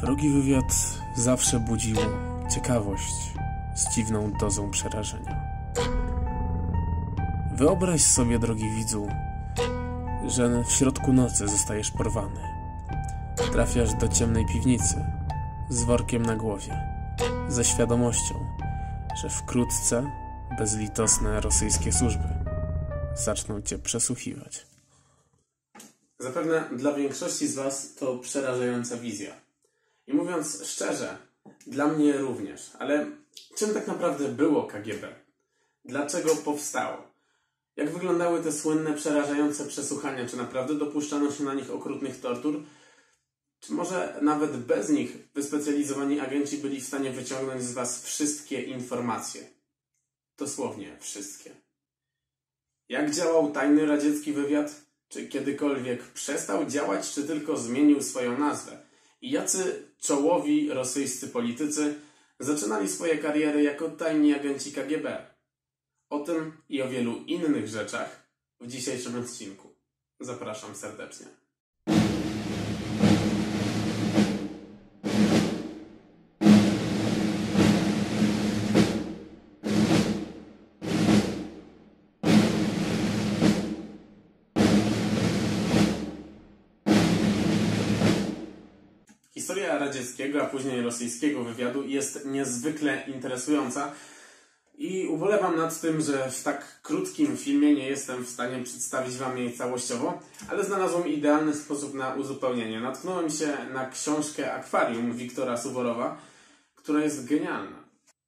Wrogi wywiad zawsze budził ciekawość z dziwną dozą przerażenia. Wyobraź sobie, drogi widzu, że w środku nocy zostajesz porwany. Trafiasz do ciemnej piwnicy z workiem na głowie, ze świadomością, że wkrótce bezlitosne rosyjskie służby zaczną cię przesłuchiwać. Zapewne dla większości z was to przerażająca wizja. I mówiąc szczerze, dla mnie również. Ale czym tak naprawdę było KGB? Dlaczego powstało? Jak wyglądały te słynne, przerażające przesłuchania? Czy naprawdę dopuszczano się na nich okrutnych tortur? Czy może nawet bez nich wyspecjalizowani agenci byli w stanie wyciągnąć z was wszystkie informacje? Dosłownie wszystkie. Jak działał tajny radziecki wywiad? Czy kiedykolwiek przestał działać, czy tylko zmienił swoją nazwę? I jacy czołowi rosyjscy politycy zaczynali swoje kariery jako tajni agenci KGB? O tym i o wielu innych rzeczach w dzisiejszym odcinku. Zapraszam serdecznie. Historia radzieckiego, a później rosyjskiego wywiadu jest niezwykle interesująca i ubolewam nad tym, że w tak krótkim filmie nie jestem w stanie przedstawić wam jej całościowo, ale znalazłem idealny sposób na uzupełnienie. Natknąłem się na książkę Akwarium Wiktora Suworowa, która jest genialna.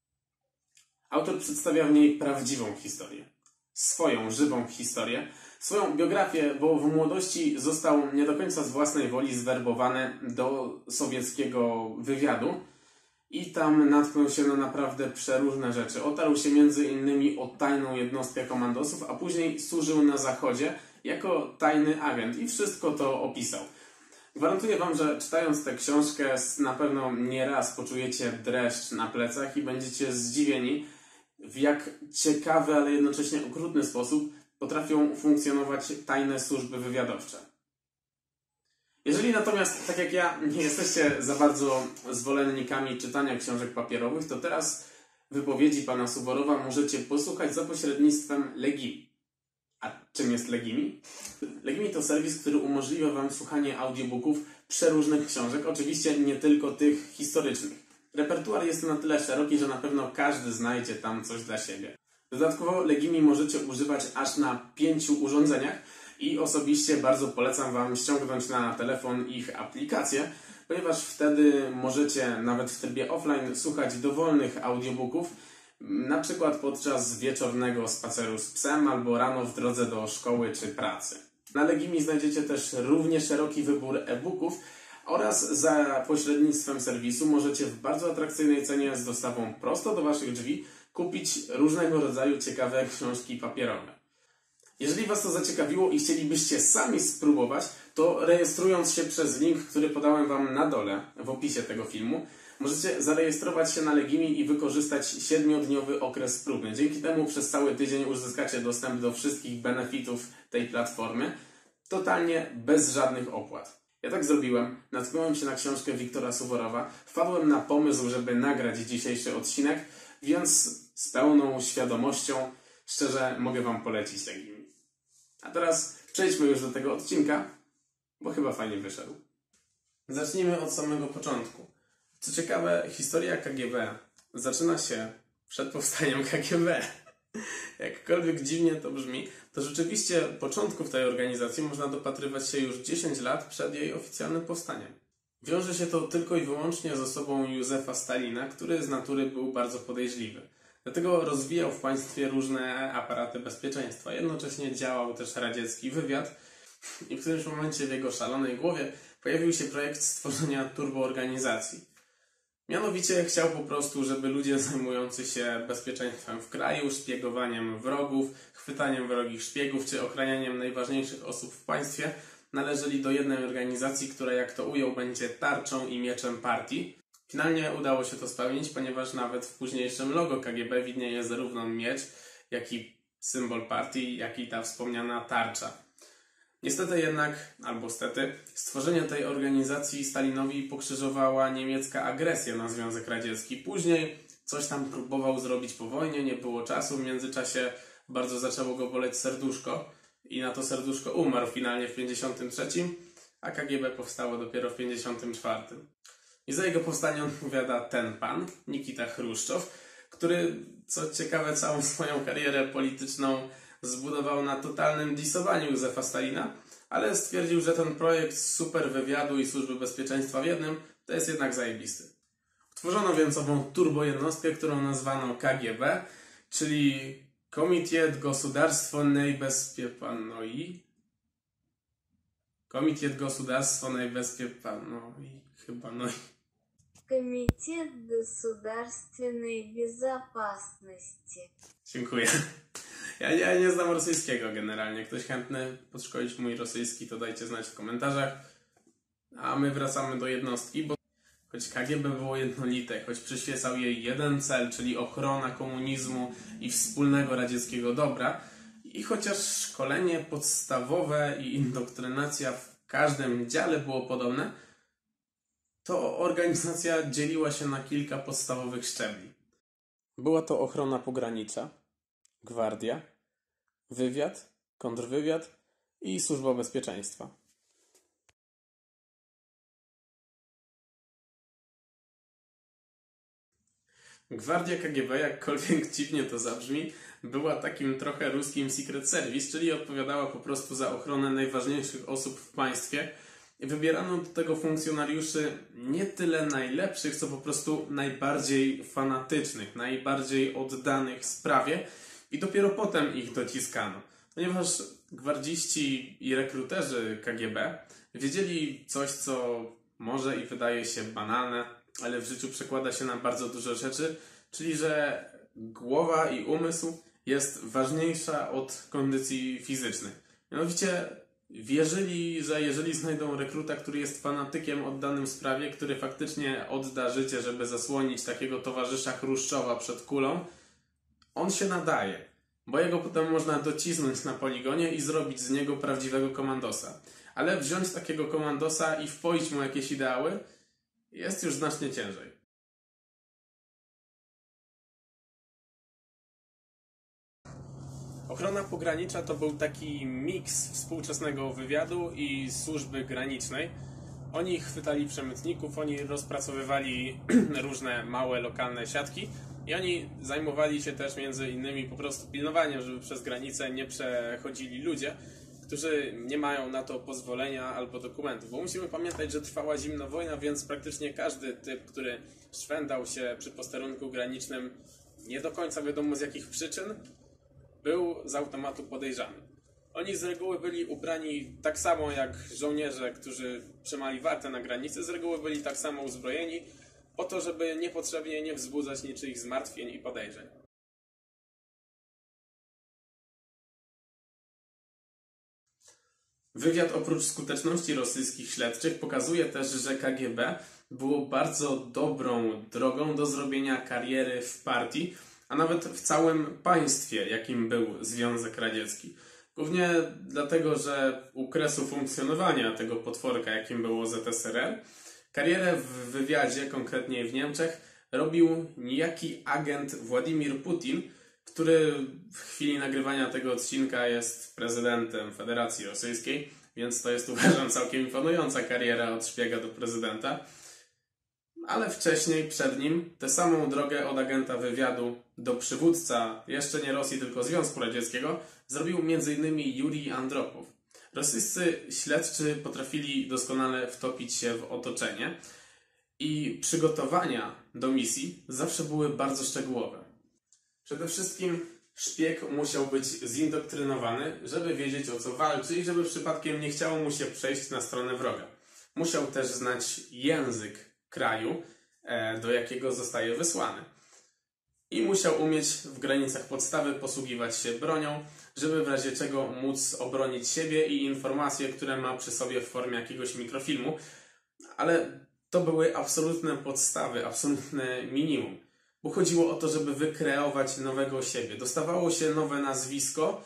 Autor przedstawia w niej prawdziwą historię. Swoją, żywą historię, swoją biografię, bo w młodości został nie do końca z własnej woli zwerbowany do sowieckiego wywiadu i tam natknął się na naprawdę przeróżne rzeczy. Otarł się między innymi o tajną jednostkę komandosów, a później służył na Zachodzie jako tajny agent i wszystko to opisał. Gwarantuję wam, że czytając tę książkę na pewno nieraz poczujecie dreszcz na plecach i będziecie zdziwieni, w jak ciekawy, ale jednocześnie okrutny sposób potrafią funkcjonować tajne służby wywiadowcze. Jeżeli natomiast, tak jak ja, nie jesteście za bardzo zwolennikami czytania książek papierowych, to teraz wypowiedzi pana Suworowa możecie posłuchać za pośrednictwem Legimi. A czym jest Legimi? Legimi to serwis, który umożliwia wam słuchanie audiobooków przeróżnych książek, oczywiście nie tylko tych historycznych. Repertuar jest na tyle szeroki, że na pewno każdy znajdzie tam coś dla siebie. Dodatkowo Legimi możecie używać aż na 5 urządzeniach i osobiście bardzo polecam wam ściągnąć na telefon ich aplikację, ponieważ wtedy możecie nawet w trybie offline słuchać dowolnych audiobooków, na przykład podczas wieczornego spaceru z psem albo rano w drodze do szkoły czy pracy. Na Legimi znajdziecie też równie szeroki wybór e-booków oraz za pośrednictwem serwisu możecie w bardzo atrakcyjnej cenie z dostawą prosto do waszych drzwi kupić różnego rodzaju ciekawe książki papierowe. Jeżeli was to zaciekawiło i chcielibyście sami spróbować, to rejestrując się przez link, który podałem wam na dole w opisie tego filmu, możecie zarejestrować się na Legimi i wykorzystać 7-dniowy okres próbny. Dzięki temu przez cały tydzień uzyskacie dostęp do wszystkich benefitów tej platformy, totalnie bez żadnych opłat. Ja tak zrobiłem, natknąłem się na książkę Wiktora Suworowa, wpadłem na pomysł, żeby nagrać dzisiejszy odcinek, więc z pełną świadomością szczerze mogę wam polecić Legimi. A teraz przejdźmy już do tego odcinka, bo chyba fajnie wyszedł. Zacznijmy od samego początku. Co ciekawe, historia KGB zaczyna się przed powstaniem KGB. Jakkolwiek dziwnie to brzmi, to rzeczywiście początków tej organizacji można dopatrywać się już 10 lat przed jej oficjalnym powstaniem. Wiąże się to tylko i wyłącznie z osobą Józefa Stalina, który z natury był bardzo podejrzliwy. Dlatego rozwijał w państwie różne aparaty bezpieczeństwa. Jednocześnie działał też radziecki wywiad i w którymś momencie w jego szalonej głowie pojawił się projekt stworzenia turboorganizacji. Mianowicie chciał po prostu, żeby ludzie zajmujący się bezpieczeństwem w kraju, szpiegowaniem wrogów, chwytaniem wrogich szpiegów czy ochranianiem najważniejszych osób w państwie należeli do jednej organizacji, która, jak to ujął, będzie tarczą i mieczem partii. Finalnie udało się to spełnić, ponieważ nawet w późniejszym logo KGB widnieje zarówno miecz, jak i symbol partii, jak i ta wspomniana tarcza. Niestety jednak, albo stety, stworzenie tej organizacji Stalinowi pokrzyżowała niemiecka agresja na Związek Radziecki. Później coś tam próbował zrobić po wojnie, nie było czasu, w międzyczasie bardzo zaczęło go boleć serduszko i na to serduszko umarł finalnie w 1953, a KGB powstało dopiero w 1954. I za jego powstanie odpowiada ten pan, Nikita Chruszczow, który, co ciekawe, całą swoją karierę polityczną zbudował na totalnym disowaniu Józefa Stalina, ale stwierdził, że ten projekt super wywiadu i służby bezpieczeństwa w jednym to jest jednak zajebisty. Utworzono więc ową turbojednostkę, którą nazwano KGB, czyli Komitet Gosударственной Безопасности. Komitet Gosударственной Безопасности. Chyba Комитет государственной безопасности. Dziękuję. Ja nie znam rosyjskiego generalnie. Ktoś chętny podszkolić mój rosyjski, to dajcie znać w komentarzach. A my wracamy do jednostki, bo choć KGB było jednolite, choć przyświecał jej jeden cel, czyli ochrona komunizmu i wspólnego radzieckiego dobra, i chociaż szkolenie podstawowe i indoktrynacja w każdym dziale było podobne, to organizacja dzieliła się na kilka podstawowych szczebli. Była to ochrona pogranicza, gwardia, wywiad, kontrwywiad i służba bezpieczeństwa. Gwardia KGB, jakkolwiek dziwnie to zabrzmi, była takim trochę ruskim Secret Service, czyli odpowiadała po prostu za ochronę najważniejszych osób w państwie. Wybierano do tego funkcjonariuszy nie tyle najlepszych, co po prostu najbardziej fanatycznych, najbardziej oddanych sprawie i dopiero potem ich dociskano. Ponieważ gwardziści i rekruterzy KGB wiedzieli coś, co może i wydaje się banalne, ale w życiu przekłada się na bardzo dużo rzeczy, czyli że głowa i umysł jest ważniejsza od kondycji fizycznej. Mianowicie wierzyli, że jeżeli znajdą rekruta, który jest fanatykiem oddanym sprawie, który faktycznie odda życie, żeby zasłonić takiego towarzysza Chruszczowa przed kulą, on się nadaje, bo jego potem można docisnąć na poligonie i zrobić z niego prawdziwego komandosa. Ale wziąć takiego komandosa i wpoić mu jakieś ideały jest już znacznie ciężej. Ochrona pogranicza to był taki miks współczesnego wywiadu i służby granicznej. Oni chwytali przemytników, oni rozpracowywali różne małe, lokalne siatki i oni zajmowali się też między innymi po prostu pilnowaniem, żeby przez granicę nie przechodzili ludzie, którzy nie mają na to pozwolenia albo dokumentów. Bo musimy pamiętać, że trwała zimna wojna, więc praktycznie każdy typ, który szwendał się przy posterunku granicznym, nie do końca wiadomo z jakich przyczyn, był z automatu podejrzany. Oni z reguły byli ubrani tak samo jak żołnierze, którzy trzymali wartę na granicy, z reguły byli tak samo uzbrojeni, po to, żeby niepotrzebnie nie wzbudzać niczyich zmartwień i podejrzeń. Wywiad oprócz skuteczności rosyjskich śledczych pokazuje też, że KGB było bardzo dobrą drogą do zrobienia kariery w partii, a nawet w całym państwie, jakim był Związek Radziecki. Głównie dlatego, że u kresu funkcjonowania tego potworka, jakim było ZSRR, karierę w wywiadzie, konkretnie w Niemczech, robił niejaki agent Władimir Putin, który w chwili nagrywania tego odcinka jest prezydentem Federacji Rosyjskiej, więc to jest, uważam, całkiem imponująca kariera od szpiega do prezydenta. Ale wcześniej, przed nim, tę samą drogę od agenta wywiadu do przywódca, jeszcze nie Rosji, tylko Związku Radzieckiego, zrobił m.in. Jurij Andropow. Rosyjscy śledczy potrafili doskonale wtopić się w otoczenie i przygotowania do misji zawsze były bardzo szczegółowe. Przede wszystkim szpieg musiał być zindoktrynowany, żeby wiedzieć, o co walczy i żeby przypadkiem nie chciało mu się przejść na stronę wroga. Musiał też znać język kraju, do jakiego zostaje wysłany. I musiał umieć w granicach podstawy posługiwać się bronią, żeby w razie czego móc obronić siebie i informacje, które ma przy sobie w formie jakiegoś mikrofilmu. Ale to były absolutne podstawy, absolutne minimum. Bo chodziło o to, żeby wykreować nowego siebie. Dostawało się nowe nazwisko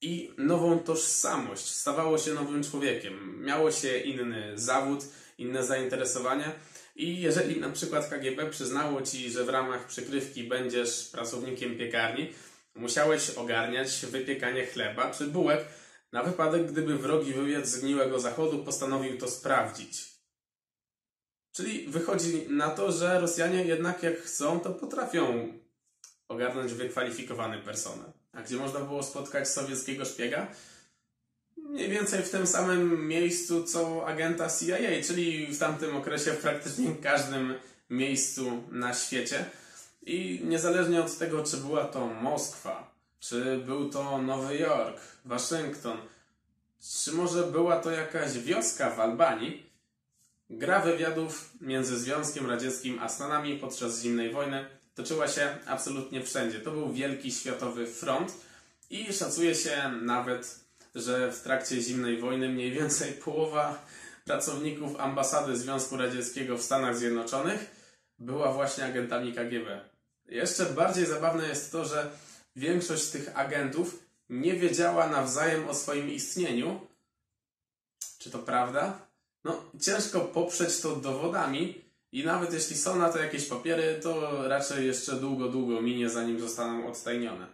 i nową tożsamość. Stawało się nowym człowiekiem. Miało się inny zawód, inne zainteresowania i jeżeli na przykład KGB przyznało ci, że w ramach przykrywki będziesz pracownikiem piekarni, musiałeś ogarniać wypiekanie chleba czy bułek na wypadek, gdyby wrogi wywiad z gniłego zachodu postanowił to sprawdzić. Czyli wychodzi na to, że Rosjanie jednak jak chcą, to potrafią ogarnąć wykwalifikowany personel. A gdzie można było spotkać sowieckiego szpiega? Mniej więcej w tym samym miejscu co agenta CIA, czyli w tamtym okresie w praktycznie każdym miejscu na świecie. I niezależnie od tego, czy była to Moskwa, czy był to Nowy Jork, Waszyngton, czy może była to jakaś wioska w Albanii, gra wywiadów między Związkiem Radzieckim a Stanami podczas zimnej wojny toczyła się absolutnie wszędzie. To był wielki światowy front i szacuje się nawet, że w trakcie zimnej wojny mniej więcej połowa pracowników ambasady Związku Radzieckiego w Stanach Zjednoczonych była właśnie agentami KGB. Jeszcze bardziej zabawne jest to, że większość tych agentów nie wiedziała nawzajem o swoim istnieniu. Czy to prawda? No, ciężko poprzeć to dowodami i nawet jeśli są na to jakieś papiery, to raczej jeszcze długo minie, zanim zostaną odtajnione.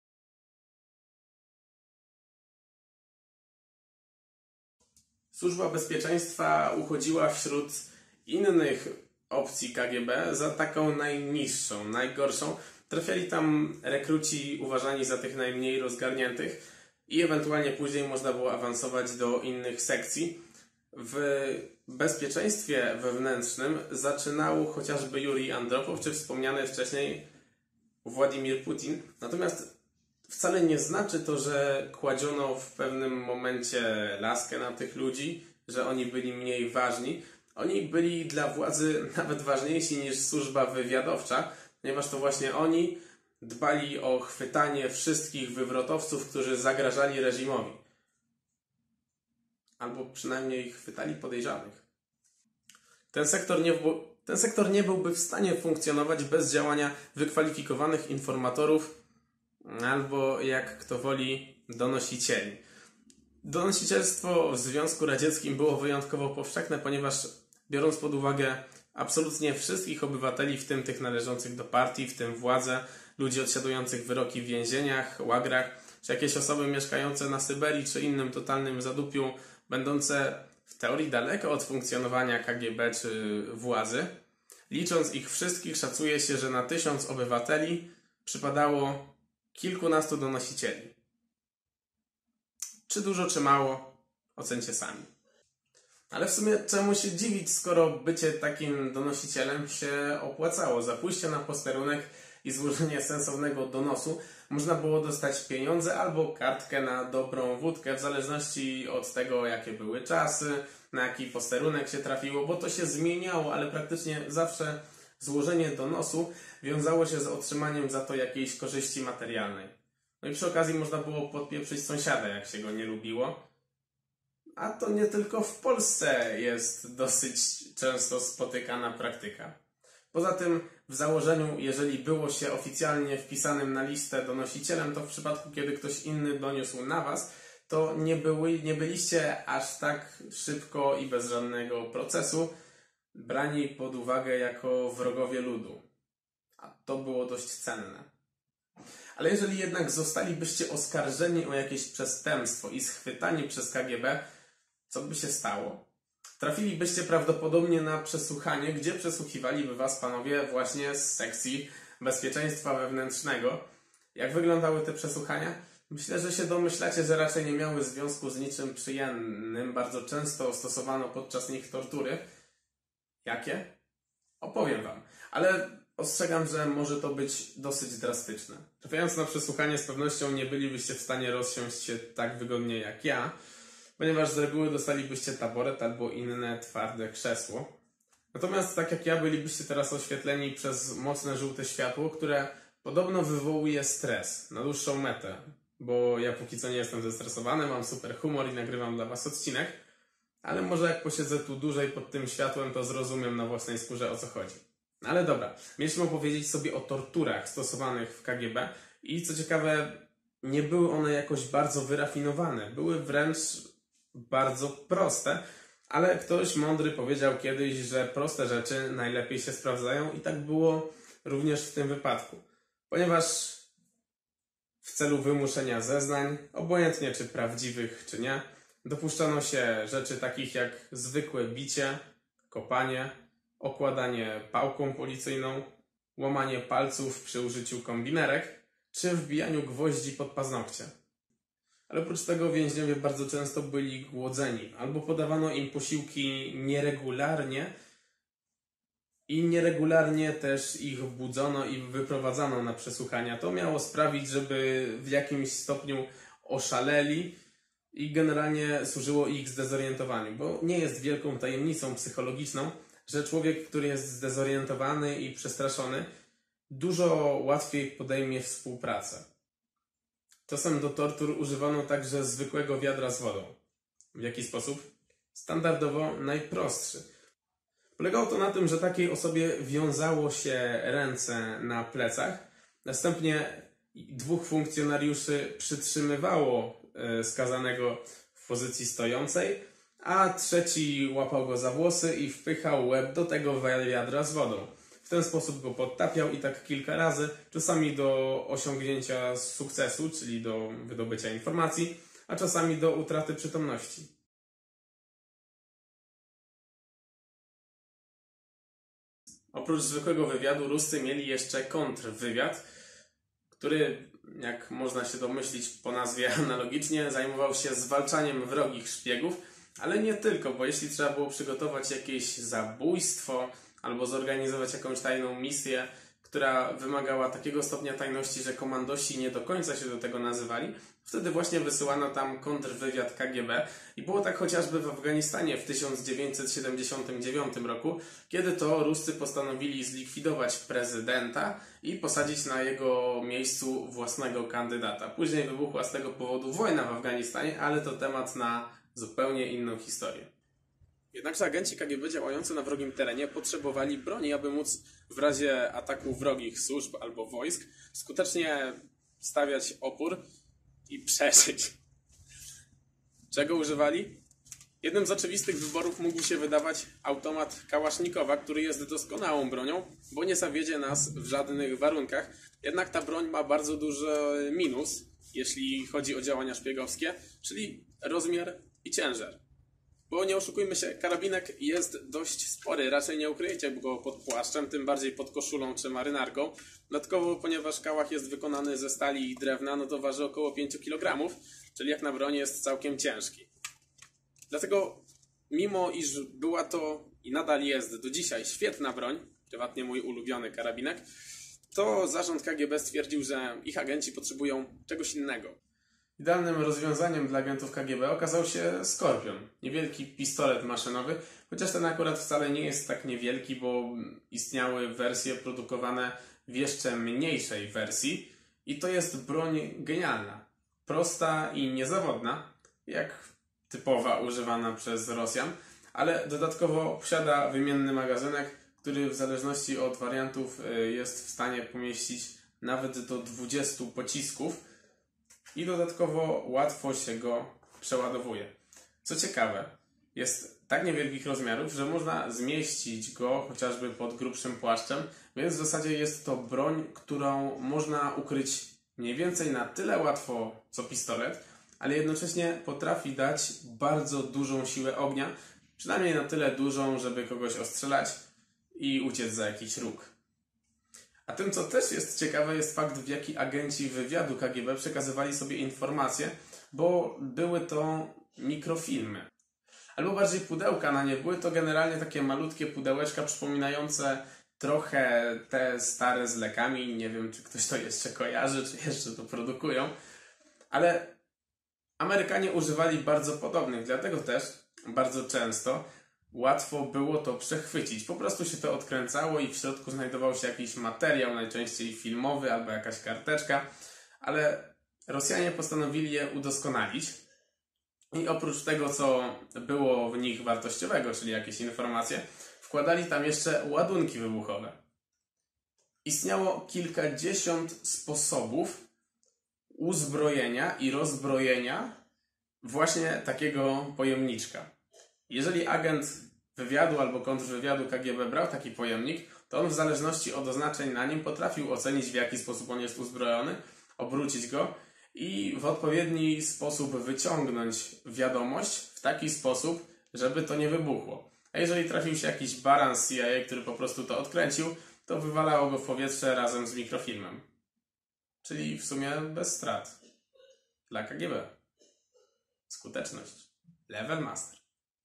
Służba Bezpieczeństwa uchodziła wśród innych opcji KGB za taką najniższą, najgorszą. Trafiali tam rekruci uważani za tych najmniej rozgarniętych i ewentualnie później można było awansować do innych sekcji. W bezpieczeństwie wewnętrznym zaczynał chociażby Jurij Andropow, czy wspomniany wcześniej Władimir Putin. Natomiast wcale nie znaczy to, że kładziono w pewnym momencie laskę na tych ludzi, że oni byli mniej ważni. Oni byli dla władzy nawet ważniejsi niż służba wywiadowcza, ponieważ to właśnie oni dbali o chwytanie wszystkich wywrotowców, którzy zagrażali reżimowi. Albo przynajmniej chwytali podejrzanych. Ten sektor nie byłby w stanie funkcjonować bez działania wykwalifikowanych informatorów albo, jak kto woli, donosicieli. Donosicielstwo w Związku Radzieckim było wyjątkowo powszechne, ponieważ biorąc pod uwagę absolutnie wszystkich obywateli, w tym tych należących do partii, w tym władze, ludzi odsiadujących wyroki w więzieniach, łagrach, czy jakieś osoby mieszkające na Syberii, czy innym totalnym zadupiu, będące w teorii daleko od funkcjonowania KGB czy władzy, licząc ich wszystkich, szacuje się, że na 1000 obywateli przypadało kilkunastu donosicieli. Czy dużo, czy mało, ocencie sami. Ale w sumie czemu się dziwić, skoro bycie takim donosicielem się opłacało? Za pójście na posterunek i złożenie sensownego donosu można było dostać pieniądze albo kartkę na dobrą wódkę, w zależności od tego, jakie były czasy, na jaki posterunek się trafiło, bo to się zmieniało, ale praktycznie zawsze złożenie donosu wiązało się z otrzymaniem za to jakiejś korzyści materialnej. No i przy okazji można było podpieprzyć sąsiada, jak się go nie lubiło. A to nie tylko w Polsce jest dosyć często spotykana praktyka. Poza tym w założeniu, jeżeli było się oficjalnie wpisanym na listę donosicielem, to w przypadku, kiedy ktoś inny doniósł na was, to nie byliście aż tak szybko i bez żadnego procesu brani pod uwagę jako wrogowie ludu. A to było dość cenne. Ale jeżeli jednak zostalibyście oskarżeni o jakieś przestępstwo i schwytani przez KGB, co by się stało? Trafilibyście prawdopodobnie na przesłuchanie, gdzie przesłuchiwaliby was panowie właśnie z sekcji bezpieczeństwa wewnętrznego. Jak wyglądały te przesłuchania? Myślę, że się domyślacie, że raczej nie miały związku z niczym przyjemnym. Bardzo często stosowano podczas nich tortury. Jakie? Opowiem wam. Ale ostrzegam, że może to być dosyć drastyczne. Trafiając na przesłuchanie, z pewnością nie bylibyście w stanie rozsiąść się tak wygodnie jak ja, ponieważ z reguły dostalibyście taboret albo inne twarde krzesło. Natomiast tak jak ja, bylibyście teraz oświetleni przez mocne żółte światło, które podobno wywołuje stres na dłuższą metę, bo ja póki co nie jestem zestresowany, mam super humor i nagrywam dla was odcinek, ale może jak posiedzę tu dłużej pod tym światłem, to zrozumiem na własnej skórze, o co chodzi. Ale dobra, mieliśmy opowiedzieć sobie o torturach stosowanych w KGB i co ciekawe, nie były one jakoś bardzo wyrafinowane. Były wręcz bardzo proste, ale ktoś mądry powiedział kiedyś, że proste rzeczy najlepiej się sprawdzają i tak było również w tym wypadku. Ponieważ w celu wymuszenia zeznań, obojętnie czy prawdziwych, czy nie, dopuszczano się rzeczy takich jak zwykłe bicie, kopanie, okładanie pałką policyjną, łamanie palców przy użyciu kombinerek, czy wbijaniu gwoździ pod paznokcie. Ale oprócz tego więźniowie bardzo często byli głodzeni, albo podawano im posiłki nieregularnie i nieregularnie też ich budzono i wyprowadzano na przesłuchania. To miało sprawić, żeby w jakimś stopniu oszaleli i generalnie służyło ich zdezorientowaniu, bo nie jest wielką tajemnicą psychologiczną, że człowiek, który jest zdezorientowany i przestraszony, dużo łatwiej podejmie współpracę. Czasem do tortur używano także zwykłego wiadra z wodą. W jaki sposób? Standardowo najprostszy. Polegało to na tym, że takiej osobie wiązało się ręce na plecach, następnie 2 funkcjonariuszy przytrzymywało skazanego w pozycji stojącej, a 3 łapał go za włosy i wpychał łeb do tego wiadra z wodą. W ten sposób go podtapiał i tak kilka razy, czasami do osiągnięcia sukcesu, czyli do wydobycia informacji, a czasami do utraty przytomności. Oprócz zwykłego wywiadu Ruscy mieli jeszcze kontrwywiad, który, jak można się domyślić po nazwie analogicznie, zajmował się zwalczaniem wrogich szpiegów, ale nie tylko, bo jeśli trzeba było przygotować jakieś zabójstwo albo zorganizować jakąś tajną misję, która wymagała takiego stopnia tajności, że komandosi nie do końca się do tego nazywali, wtedy właśnie wysyłano tam kontrwywiad KGB i było tak chociażby w Afganistanie w 1979 roku, kiedy to Ruscy postanowili zlikwidować prezydenta i posadzić na jego miejscu własnego kandydata. Później wybuchła z tego powodu wojna w Afganistanie, ale to temat na zupełnie inną historię. Jednakże agenci KGB działający na wrogim terenie potrzebowali broni, aby móc w razie ataku wrogich służb albo wojsk skutecznie stawiać opór i przeżyć. Czego używali? Jednym z oczywistych wyborów mógł się wydawać automat Kałasznikowa, który jest doskonałą bronią, bo nie zawiedzie nas w żadnych warunkach. Jednak ta broń ma bardzo duży minus, jeśli chodzi o działania szpiegowskie, czyli rozmiar i ciężar. Bo nie oszukujmy się, karabinek jest dość spory, raczej nie ukryjecie go pod płaszczem, tym bardziej pod koszulą czy marynarką. Dodatkowo, ponieważ kałach jest wykonany ze stali i drewna, no to waży około 5 kg, czyli jak na broń jest całkiem ciężki. Dlatego, mimo iż była to i nadal jest do dzisiaj świetna broń, prywatnie mój ulubiony karabinek, to zarząd KGB stwierdził, że ich agenci potrzebują czegoś innego. Idealnym rozwiązaniem dla agentów KGB okazał się Skorpion, niewielki pistolet maszynowy, chociaż ten akurat wcale nie jest tak niewielki, bo istniały wersje produkowane w jeszcze mniejszej wersji i to jest broń genialna, prosta i niezawodna, jak typowa używana przez Rosjan, ale dodatkowo posiada wymienny magazynek, który w zależności od wariantów jest w stanie pomieścić nawet do 20 pocisków, i dodatkowo łatwo się go przeładowuje. Co ciekawe, jest tak niewielkich rozmiarów, że można zmieścić go chociażby pod grubszym płaszczem, więc w zasadzie jest to broń, którą można ukryć mniej więcej na tyle łatwo co pistolet, ale jednocześnie potrafi dać bardzo dużą siłę ognia, przynajmniej na tyle dużą, żeby kogoś ostrzelać i uciec za jakiś róg. A tym, co też jest ciekawe, jest fakt, w jaki agenci wywiadu KGB przekazywali sobie informacje, bo były to mikrofilmy. Albo bardziej pudełka na nie. Były to generalnie takie malutkie pudełeczka przypominające trochę te stare z lekami. Nie wiem, czy ktoś to jeszcze kojarzy, czy jeszcze to produkują. Ale Amerykanie używali bardzo podobnych, dlatego też bardzo często łatwo było to przechwycić. Po prostu się to odkręcało i w środku znajdował się jakiś materiał, najczęściej filmowy albo jakaś karteczka, ale Rosjanie postanowili je udoskonalić i oprócz tego, co było w nich wartościowego, czyli jakieś informacje, wkładali tam jeszcze ładunki wybuchowe. Istniało kilkadziesiąt sposobów, uzbrojenia i rozbrojenia właśnie takiego pojemniczka. Jeżeli agent wywiadu albo kontrwywiadu KGB brał taki pojemnik, to on w zależności od oznaczeń na nim potrafił ocenić, w jaki sposób on jest uzbrojony, obrócić go i w odpowiedni sposób wyciągnąć wiadomość w taki sposób, żeby to nie wybuchło. A jeżeli trafił się jakiś baran z CIA, który po prostu to odkręcił, to wywalało go w powietrze razem z mikrofilmem. Czyli w sumie bez strat. Dla KGB. Skuteczność. Level master.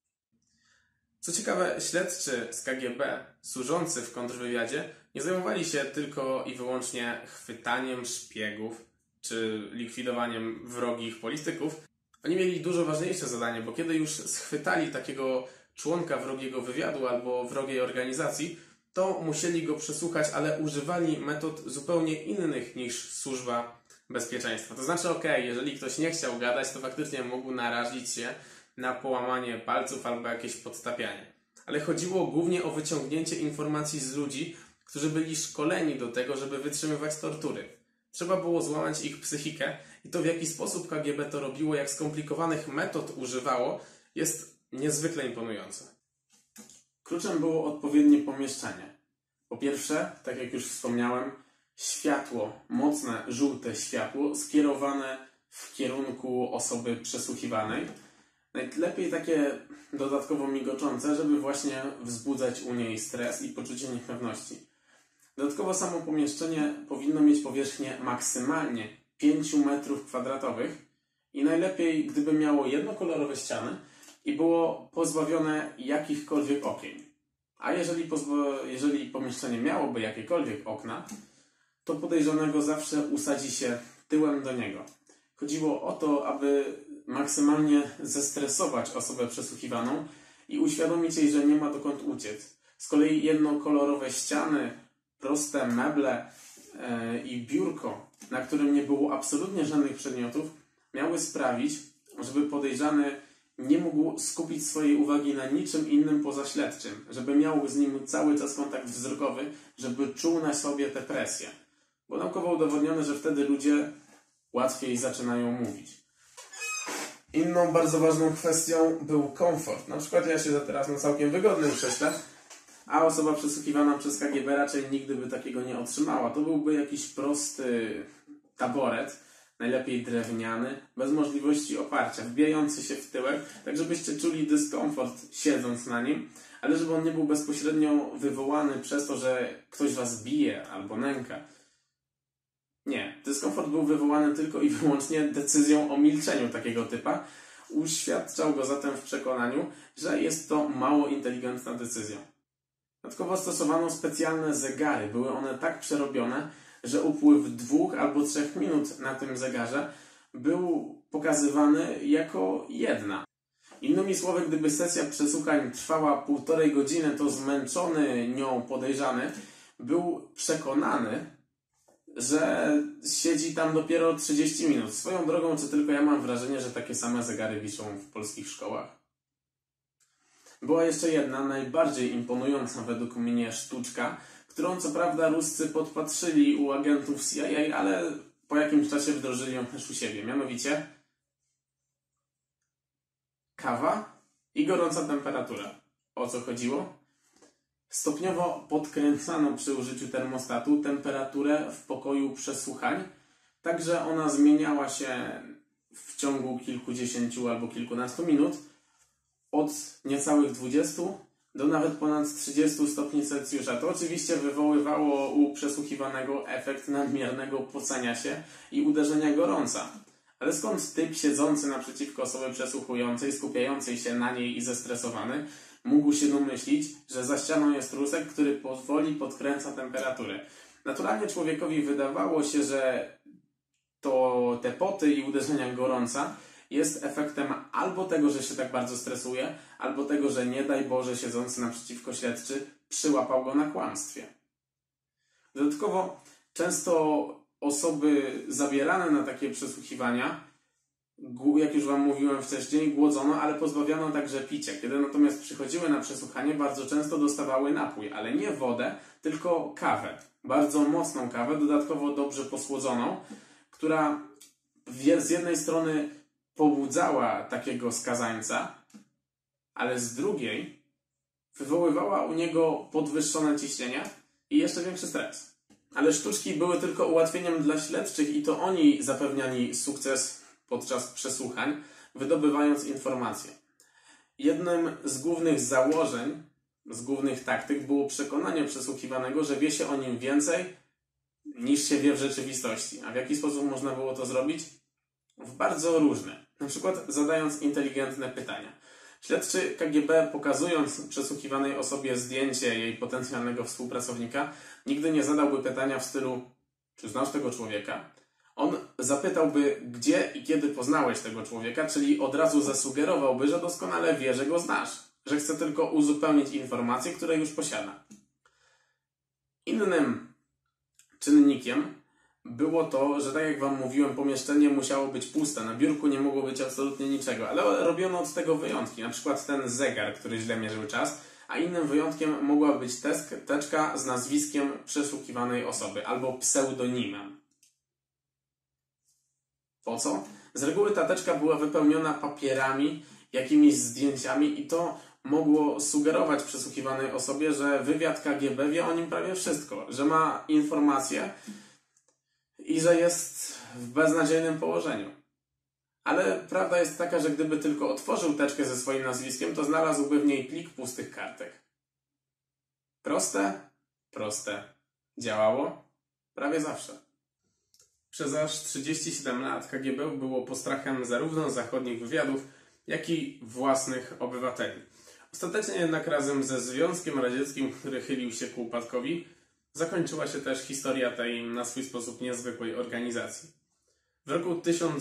Co ciekawe, śledczy z KGB służący w kontrwywiadzie nie zajmowali się tylko i wyłącznie chwytaniem szpiegów czy likwidowaniem wrogich polityków. Oni mieli dużo ważniejsze zadanie, bo kiedy już schwytali takiego członka wrogiego wywiadu albo wrogiej organizacji, to musieli go przesłuchać, ale używali metod zupełnie innych niż służba bezpieczeństwa. To znaczy, jeżeli ktoś nie chciał gadać, to faktycznie mógł narazić się na połamanie palców albo jakieś podtapianie. Ale chodziło głównie o wyciągnięcie informacji z ludzi, którzy byli szkoleni do tego, żeby wytrzymywać tortury. Trzeba było złamać ich psychikę i to, w jaki sposób KGB to robiło, jak skomplikowanych metod używało, jest niezwykle imponujące. Kluczem było odpowiednie pomieszczenie. Po pierwsze, tak jak już wspomniałem, światło, mocne, żółte światło skierowane w kierunku osoby przesłuchiwanej. Najlepiej takie dodatkowo migoczące, żeby właśnie wzbudzać u niej stres i poczucie niepewności. Dodatkowo samo pomieszczenie powinno mieć powierzchnię maksymalnie 5 m2 i najlepiej, gdyby miało jednokolorowe ściany i było pozbawione jakichkolwiek okien. A jeżeli pomieszczenie miałoby jakiekolwiek okna, to podejrzanego zawsze usadzi się tyłem do niego. Chodziło o to, aby maksymalnie zestresować osobę przesłuchiwaną i uświadomić jej, że nie ma dokąd uciec. Z kolei jednokolorowe ściany, proste meble i biurko, na którym nie było absolutnie żadnych przedmiotów, miały sprawić, żeby podejrzany nie mógł skupić swojej uwagi na niczym innym poza śledczym, żeby miał z nim cały czas kontakt wzrokowy, żeby czuł na sobie tę presję. Bo naukowo udowodnione, że wtedy ludzie łatwiej zaczynają mówić. Inną bardzo ważną kwestią był komfort. Na przykład ja siedzę teraz na całkiem wygodnym krześle, a osoba przesłuchiwana przez KGB raczej nigdy by takiego nie otrzymała. To byłby jakiś prosty taboret, najlepiej drewniany, bez możliwości oparcia, wbijający się w tyłek, tak żebyście czuli dyskomfort siedząc na nim, ale żeby on nie był bezpośrednio wywołany przez to, że ktoś was bije albo nęka. Nie, dyskomfort był wywołany tylko i wyłącznie decyzją o milczeniu takiego typa. Uświadczał go zatem w przekonaniu, że jest to mało inteligentna decyzja. Dodatkowo stosowano specjalne zegary. Były one tak przerobione, że upływ 2 albo 3 minut na tym zegarze był pokazywany jako jedna. Innymi słowy, gdyby sesja przesłuchań trwała 1,5 godziny, to zmęczony nią podejrzany był przekonany, że siedzi tam dopiero 30 minut. Swoją drogą, czy tylko ja mam wrażenie, że takie same zegary wiszą w polskich szkołach? Była jeszcze jedna, najbardziej imponująca według mnie sztuczka, którą co prawda Ruscy podpatrzyli u agentów CIA, ale po jakimś czasie wdrożyli ją też u siebie. Mianowicie kawa i gorąca temperatura. O co chodziło? Stopniowo podkręcano przy użyciu termostatu temperaturę w pokoju przesłuchań, tak że ona zmieniała się w ciągu kilkudziesięciu albo kilkunastu minut od niecałych 20 do nawet ponad 30 stopni Celsjusza. To oczywiście wywoływało u przesłuchiwanego efekt nadmiernego pocenia się i uderzenia gorąca. Ale skąd typ siedzący naprzeciwko osoby przesłuchującej, skupiającej się na niej i zestresowany, mógł się domyślić, że za ścianą jest Rusek, który powoli podkręca temperaturę. Naturalnie człowiekowi wydawało się, że te poty i uderzenia gorąca jest efektem albo tego, że się tak bardzo stresuje, albo tego, że nie daj Boże siedzący naprzeciwko śledczy przyłapał go na kłamstwie. Dodatkowo często osoby zabierane na takie przesłuchiwania, jak już Wam mówiłem wcześniej, głodzono, ale pozbawiano także picia. Kiedy natomiast przychodziły na przesłuchanie, bardzo często dostawały napój, ale nie wodę, tylko kawę. Bardzo mocną kawę, dodatkowo dobrze posłodzoną, która z jednej strony pobudzała takiego skazańca, ale z drugiej wywoływała u niego podwyższone ciśnienie i jeszcze większy stres. Ale sztuczki były tylko ułatwieniem dla śledczych i to oni zapewniali sukces podczas przesłuchań, wydobywając informacje. Jednym z głównych założeń, z głównych taktyk było przekonanie przesłuchiwanego, że wie się o nim więcej niż się wie w rzeczywistości. A w jaki sposób można było to zrobić? W bardzo różne. Na przykład zadając inteligentne pytania. Śledczy KGB, pokazując przesłuchiwanej osobie zdjęcie jej potencjalnego współpracownika, nigdy nie zadałby pytania w stylu: czy znasz tego człowieka? On zapytałby, gdzie i kiedy poznałeś tego człowieka, czyli od razu zasugerowałby, że doskonale wie, że go znasz, że chce tylko uzupełnić informacje, które już posiada. Innym czynnikiem było to, że tak jak wam mówiłem, pomieszczenie musiało być puste, na biurku nie mogło być absolutnie niczego, ale robiono od tego wyjątki, na przykład ten zegar, który źle mierzył czas, a innym wyjątkiem mogła być teczka z nazwiskiem przesłuchiwanej osoby albo pseudonimem. Po co? Z reguły ta teczka była wypełniona papierami, jakimiś zdjęciami i to mogło sugerować przesłuchiwanej osobie, że wywiad KGB wie o nim prawie wszystko, że ma informacje i że jest w beznadziejnym położeniu. Ale prawda jest taka, że gdyby tylko otworzył teczkę ze swoim nazwiskiem, to znalazłby w niej plik pustych kartek. Proste? Proste. Działało? Prawie zawsze. Przez aż 37 lat KGB było postrachem zarówno zachodnich wywiadów, jak i własnych obywateli. Ostatecznie jednak razem ze Związkiem Radzieckim, który chylił się ku upadkowi, zakończyła się też historia tej na swój sposób niezwykłej organizacji. W roku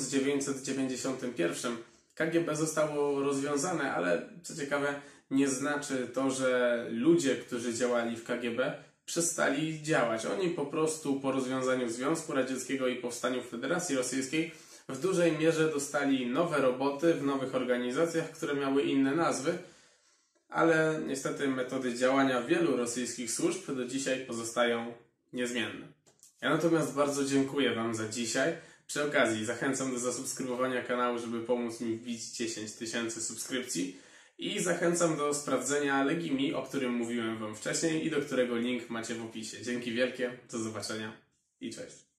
1991 KGB zostało rozwiązane, ale co ciekawe, nie znaczy to, że ludzie, którzy działali w KGB, przestali działać. Oni po prostu po rozwiązaniu Związku Radzieckiego i powstaniu Federacji Rosyjskiej w dużej mierze dostali nowe roboty w nowych organizacjach, które miały inne nazwy, ale niestety metody działania wielu rosyjskich służb do dzisiaj pozostają niezmienne. Ja natomiast bardzo dziękuję wam za dzisiaj. Przy okazji zachęcam do zasubskrybowania kanału, żeby pomóc mi wbić 10 000 subskrypcji i zachęcam do sprawdzenia Legimi, o którym mówiłem wam wcześniej i do którego link macie w opisie. Dzięki wielkie, do zobaczenia i cześć.